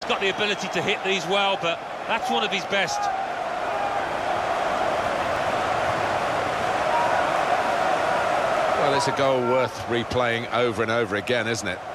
He's got the ability to hit these well, but that's one of his best. Well, it's a goal worth replaying over and over again, isn't it?